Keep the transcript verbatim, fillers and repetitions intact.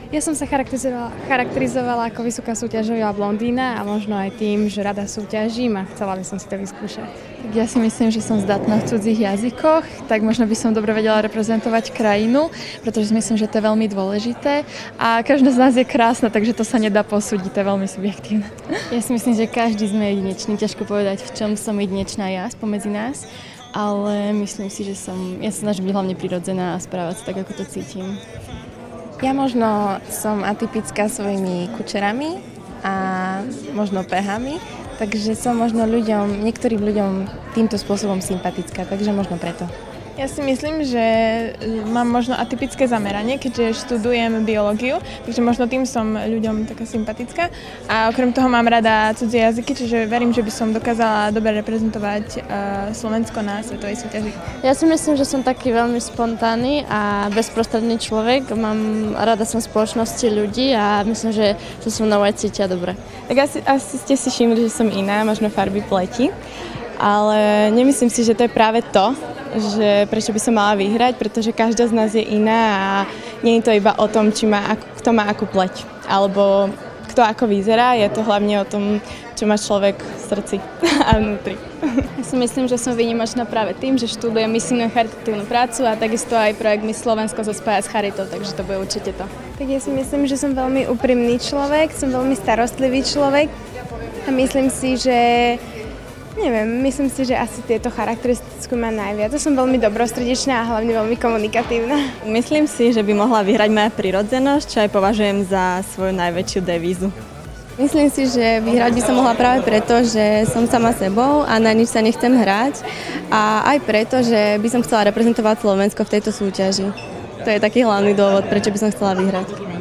Ja som sa charakterizovala, charakterizovala ako vysoká súťažová blondína a možno aj tým, že rada súťažím a chcela by som si to vyskúšať. Tak ja si myslím, že som zdatná v cudzích jazykoch, tak možno by som dobre vedela reprezentovať krajinu, pretože si myslím, že to je veľmi dôležité a každá z nás je krásna, takže to sa nedá posúdiť, to je veľmi subjektívne. Ja si myslím, že každý sme jedinečný, ťažko povedať, v čom som jedinečná ja spomedzi nás, ale myslím si, že som, ja sa snažím byť hlavne prirodzená a správať sa tak, ako to cítim. Ja možno som atypická svojimi kučerami a možno pehami, takže som možno ľuďom, niektorým ľuďom týmto spôsobom sympatická, takže možno preto. Ja si myslím, že mám možno atypické zameranie, keďže študujem biológiu, takže možno tým som ľuďom taká sympatická. A okrem toho mám rada cudzie jazyky, čiže verím, že by som dokázala dobre reprezentovať uh, Slovensko na svetovej súťaži. Ja si myslím, že som taký veľmi spontánny a bezprostredný človek. Mám rada som spoločnosti ľudí a myslím, že sa so mnou aj cítia dobre. Tak asi, asi ste si všimli, že som iná, možno farby pleti, ale nemyslím si, že to je práve to, že prečo by som mala vyhrať, pretože každá z nás je iná a nie je to iba o tom, či má, kto má akú pleť, alebo kto ako vyzerá, je to hlavne o tom, čo má človek v srdci a vnútri. Ja si myslím, že som výnimočná práve tým, že študujem misijnú charitatívnu prácu a takisto aj projekt Miss Slovensko sa spája s charitou, takže to bude určite to. Tak ja si myslím, že som veľmi úprimný človek, som veľmi starostlivý človek a myslím si, že Neviem, myslím si, že asi tieto charakteristiky má najviac. Ja som veľmi dobrosrdečná a hlavne veľmi komunikatívna. Myslím si, že by mohla vyhrať moja prirodzenosť, čo aj považujem za svoju najväčšiu devízu. Myslím si, že vyhrať by som mohla práve preto, že som sama sebou a na nič sa nechcem hrať. A aj preto, že by som chcela reprezentovať Slovensko v tejto súťaži. To je taký hlavný dôvod, prečo by som chcela vyhrať.